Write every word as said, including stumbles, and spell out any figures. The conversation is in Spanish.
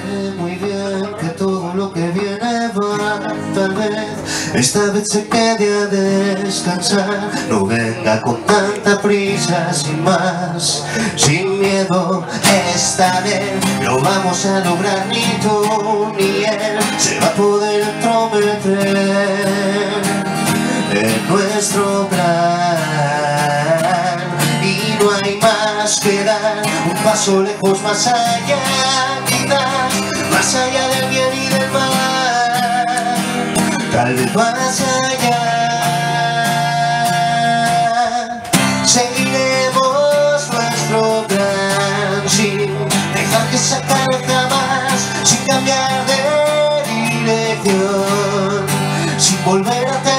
muy bien que todo lo que viene va. Tal vez esta vez se quede a descansar. No venga con tanta prisa, sin más, sin miedo. Esta vez lo vamos a lograr, ni tú ni él se va a poder entrometer en nuestro plan. Y no hay más que dar un paso lejos, más allá, quizás, más allá del bien y del mal, tal vez más allá. Seguiremos nuestro plan sin dejar que se acabe jamás, sin cambiar de dirección, sin volver a tener